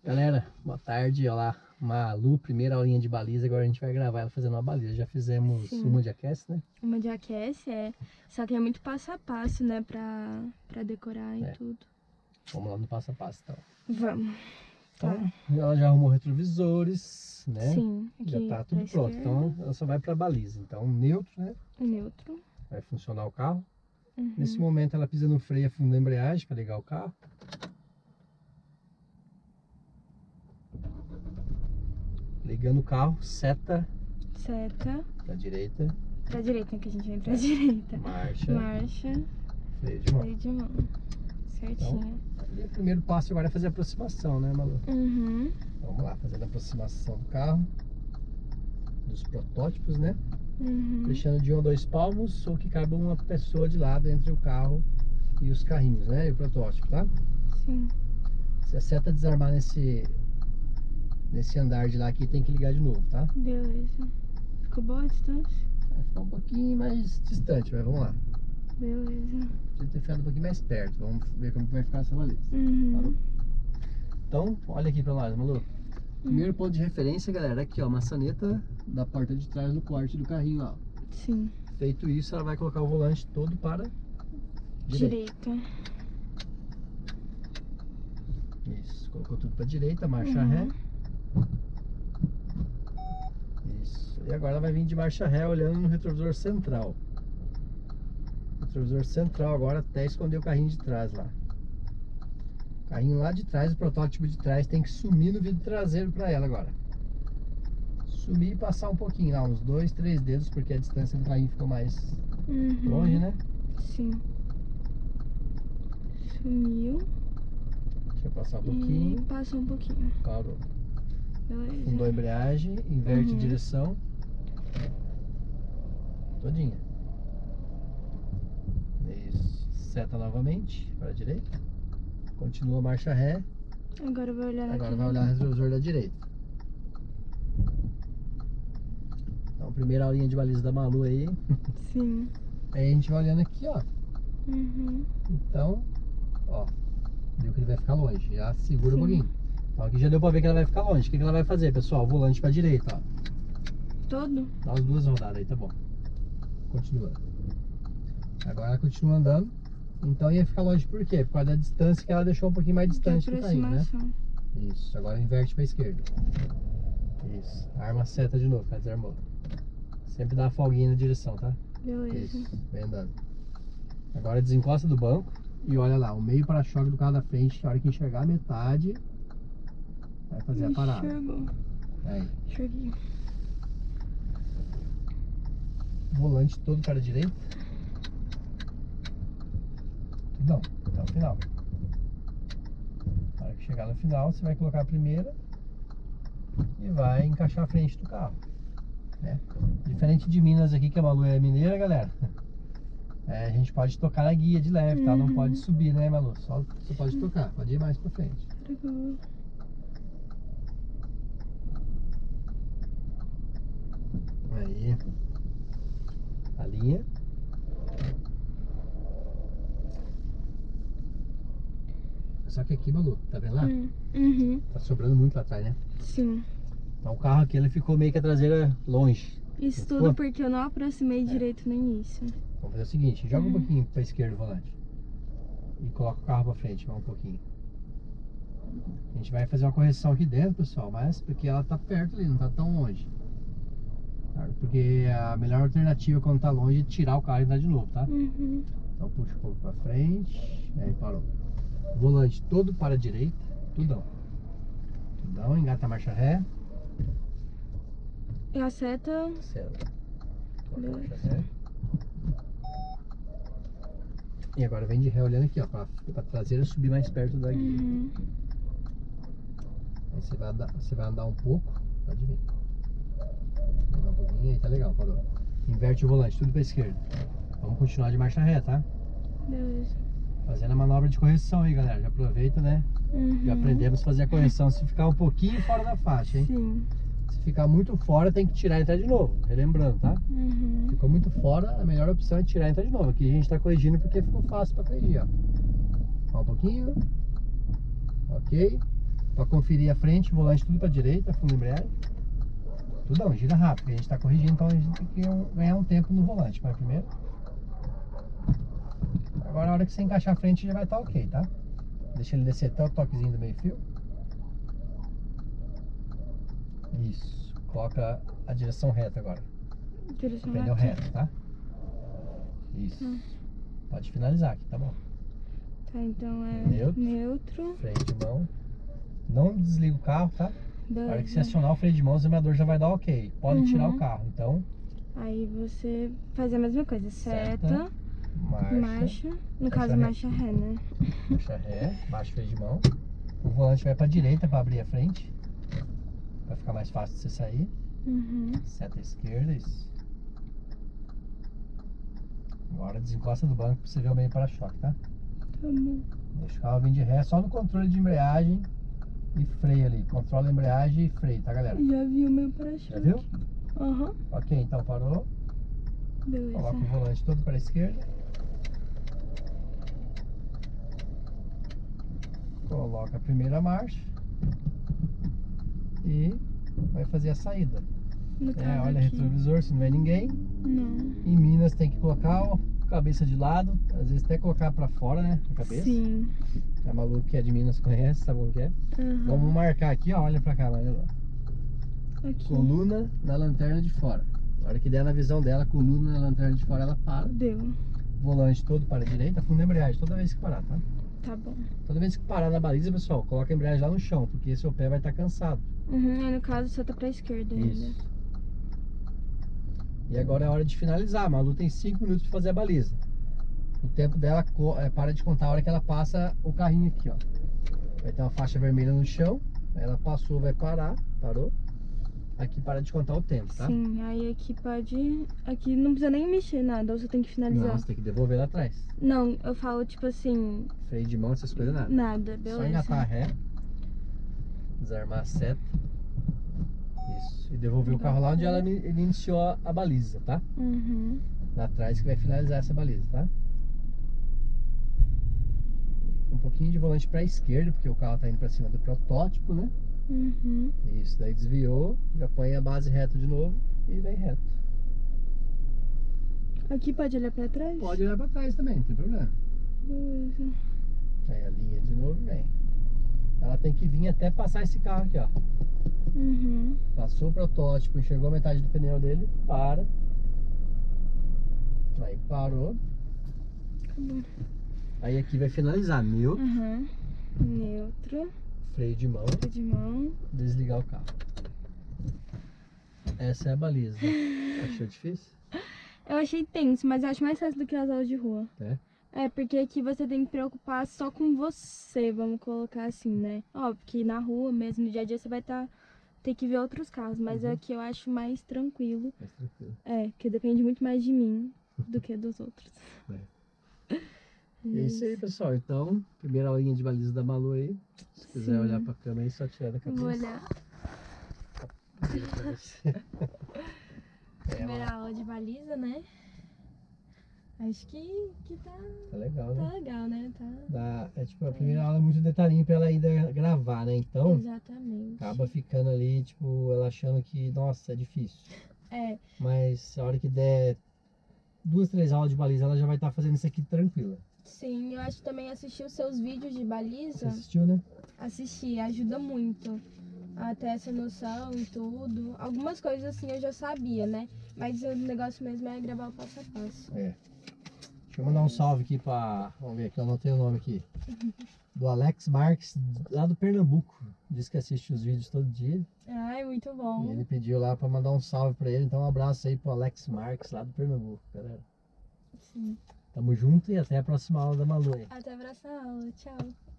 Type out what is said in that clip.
Galera, boa tarde, olha lá, Malu, primeira aulinha de baliza, agora a gente vai gravar ela fazendo uma baliza. Já fizemos uma de aquece, né? Uma de aquece, só que é muito passo a passo, né, pra decorar e tudo. Vamos lá no passo a passo, então. Vamos. Então, ela já arrumou retrovisores, né? Sim, aqui já tá tudo pronto, então ela só vai pra baliza. Então, neutro, né? Neutro. Vai funcionar o carro. Nesse momento ela pisa no freio e afunda a embreagem para ligar o carro. Ligando o carro, seta. Seta. Pra direita. Pra direita, que a gente vem pra direita. Marcha. Marcha. Freio de mão. Freio de mão. Certinho. Então, o primeiro passo agora é fazer a aproximação, né, Malu? Vamos lá, fazendo a aproximação do carro. Dos protótipos, né? Deixando de 1 a 2 palmos, ou que caiba uma pessoa de lado entre o carro e os carrinhos, né? E o protótipo, tá? Sim. Se a seta desarmar nesse andar de lá aqui, tem que ligar de novo, tá? Beleza. Ficou boa a distância? Vai ficar um pouquinho mais distante, mas vamos lá. Beleza. Podia ter ficado um pouquinho mais perto. Vamos ver como que vai ficar essa baliza. Então, olha aqui pra nós, Malu. Primeiro ponto de referência, galera, aqui ó, a maçaneta da porta de trás do corte do carrinho, ó. Sim. Feito isso, ela vai colocar o volante todo para direita. Isso, colocou tudo para direita, marcha ré. Isso. E agora ela vai vir de marcha ré olhando no retrovisor central. Retrovisor central agora até esconder o carrinho de trás lá. O carrinho lá de trás, o protótipo de trás, tem que sumir no vidro traseiro para ela agora. Sumir e passar um pouquinho lá, uns 2, 3 dedos, porque a distância do carrinho ficou mais longe, né? Sim. Sumiu. Deixa eu passar um pouquinho. E passou um pouquinho. Parou. Beleza. Fundou a embreagem, inverte direção. Todinha. Isso. Seta novamente para a direita. Continua a marcha ré. Agora vai olhar Agora vai olhar o retrovisor da direita. Então, primeira aulinha de baliza da Malu aí. Sim. Aí a gente vai olhando aqui, ó. Então, ó. Viu que ele vai ficar longe. Já segura um pouquinho. Então aqui já deu pra ver que ela vai ficar longe. O que ela vai fazer, pessoal? Volante pra direita, ó. Todo? Dá as 2 rodadas aí, tá bom. Continua. Agora ela continua andando. Então ia ficar longe por quê? Por causa da distância que ela deixou um pouquinho mais distante do carrinho, né? Isso. Agora inverte pra esquerda. Isso. Arma a seta de novo, ela desarmou. Sempre dá uma folguinha na direção, tá? Beleza. Isso. Vem andando. Agora desencosta do banco. E olha lá, o meio para-choque do carro da frente, a hora que enxergar a metade, vai fazer a parada. Enxergou. Aí. Enxerguei. Volante todo para a direita. Não, até o final. Na hora que chegar no final, você vai colocar a primeira e vai encaixar a frente do carro, né? Diferente de Minas aqui, que a Malu é mineira, galera. A gente pode tocar na guia de leve, tá? Não pode subir, né, Malu? Só você pode tocar, pode ir mais pra frente. Aí. A linha. Só que aqui, Malu, tá vendo lá? Tá sobrando muito lá atrás, né? Sim. Então o carro aqui, ele ficou meio que a traseira longe. Isso tudo porque eu não aproximei direito no início. Vamos fazer o seguinte, joga um pouquinho pra esquerda o volante. E coloca o carro pra frente, vai um pouquinho. A gente vai fazer uma correção aqui dentro, pessoal, mas porque ela tá perto ali, não tá tão longe. Porque a melhor alternativa quando tá longe é tirar o carro e andar de novo, tá? Então puxa um pouco pra frente, aí parou. Volante todo para a direita, tudão. Tudão, engata a marcha ré. E a seta? Seta. Marcha ré. E agora vem de ré olhando aqui, ó, pra traseira subir mais perto da guia. Aí você vai andar um pouco, pode vir. Andar um pouquinho, aí tá legal, parou. Inverte o volante, tudo pra esquerda. Vamos continuar de marcha ré, tá? Beleza. Fazendo a manobra de correção aí, galera. Já aproveita, né? Já aprendemos a fazer a correção se ficar um pouquinho fora da faixa, hein? Sim. Se ficar muito fora, tem que tirar e entrar de novo. Relembrando, tá? Ficou muito fora, a melhor opção é tirar e entrar de novo. Aqui a gente tá corrigindo porque ficou fácil pra corrigir, ó. Só um pouquinho. Ok. Pra conferir a frente, volante tudo pra direita, fundo de embreagem. Tudão, gira rápido, porque a gente tá corrigindo, então a gente tem que ganhar um tempo no volante. Mas primeiro. Agora na hora que você encaixar a frente já vai estar ok, tá? Deixa ele descer até o toquezinho do meio fio. Isso. Coloca a direção reta agora. Direção Pneu reta. reto, tá? Isso. Pode finalizar aqui, tá bom? Tá, então é Neutro. neutro. Freio de mão. Não desliga o carro, tá? Na hora que você Beleza. acionar o freio de mão, o examinador já vai dar ok. Pode tirar o carro, então. Aí você faz a mesma coisa, seta, Marcha. marcha, no caso marcha marcha ré, né? Marcha ré, baixa o freio de mão. O volante vai pra direita pra abrir a frente. Vai ficar mais fácil de você sair. Seta esquerda, isso. Agora desencosta do banco pra você ver o meio para-choque, tá? Tá bom. Deixa o carro vir de ré, só no controle de embreagem e freio ali. Controla a embreagem e freio, tá, galera? Já vi o meu para-choque. Já viu? Aham. Ok, então parou. Beleza. Coloca o volante todo para a esquerda. Coloca a primeira marcha. E vai fazer a saída. No caso Olha aqui. retrovisor, se não vê ninguém. Não. Em Minas tem que colocar a cabeça de lado. Às vezes até colocar para fora, né? A cabeça. Sim. A maluco que é de Minas conhece, sabe o que é? Aham. Vamos marcar aqui, ó. Olha pra cá, olha lá. Aqui. Coluna na lanterna de fora. Na hora que der na visão dela, coluna na lanterna de fora, ela para. Deu. Volante todo para a direita, fundo de embreagem, toda vez que parar, tá? Tá bom. Toda vez que parar na baliza, pessoal, coloca a embreagem lá no chão, porque seu pé vai estar cansado. Aí no caso seta pra esquerda ainda. Isso. E agora é a hora de finalizar. A Malu tem 5 minutos para fazer a baliza. O tempo dela para de contar a hora que ela passa o carrinho aqui, ó. Vai ter uma faixa vermelha no chão. Ela passou, vai parar. Parou. Aqui para de contar o tempo, tá? Sim, aí aqui pode... Aqui não precisa nem mexer nada, ou você tem que finalizar. Não, você tem que devolver lá atrás. Não, eu falo tipo assim... Freio de mão, essas coisas nada. Nada, beleza. Só engatar a ré. Desarmar a seta. Isso. E devolver o carro lá onde ele iniciou a baliza, tá? Lá atrás que vai finalizar essa baliza, tá? Um pouquinho de volante para a esquerda, porque o carro tá indo para cima do protótipo, né? Isso, daí desviou, já põe a base reta de novo e vem reto. Aqui pode olhar pra trás? Pode olhar para trás também, não tem problema. Beleza. Aí a linha de novo e vem. Ela tem que vir até passar esse carro aqui, ó. Passou o protótipo, enxergou a metade do pneu dele, para. Aí parou. Aí aqui vai finalizar, neutro, Neutro. freio de mão, Freio de mão. desligar o carro. Essa é a baliza. Achou difícil? Eu achei tenso, mas eu acho mais fácil do que as aulas de rua. É? Porque aqui você tem que preocupar só com você, vamos colocar assim, né? Óbvio que na rua mesmo, no dia a dia, você vai ter que ver outros carros, mas aqui eu acho mais tranquilo. Mais tranquilo. Que depende muito mais de mim do que dos outros. É isso aí, pessoal. Então, primeira aulinha de baliza da Malu aí. Se quiser olhar pra câmera aí, só tirar da cabeça. Vou olhar. Vira pra você. Primeira aula de baliza, né? Acho que tá legal, né? legal, né? É tipo, a primeira aula é muito detalhinho pra ela ainda gravar, né? Então, Exatamente. acaba ficando ali, tipo, ela achando que, nossa, é difícil. Mas a hora que der 2, 3 aulas de baliza, ela já vai estar fazendo isso aqui tranquila. Sim, eu acho que também assistir os seus vídeos de baliza. Você assistiu, né? Assistir, ajuda muito a ter essa noção e tudo. Algumas coisas assim eu já sabia, né? Mas o negócio mesmo é gravar o passo a passo. Deixa eu mandar um salve aqui pra... Vamos ver aqui, eu anotei o nome aqui. Do Alex Marques, lá do Pernambuco. Diz que assiste os vídeos todo dia. Ai, muito bom. E ele pediu lá pra mandar um salve pra ele. Então um abraço aí pro Alex Marques, lá do Pernambuco, galera. Sim. Tamo junto e até a próxima aula da Malu aí. Até a próxima aula. Tchau.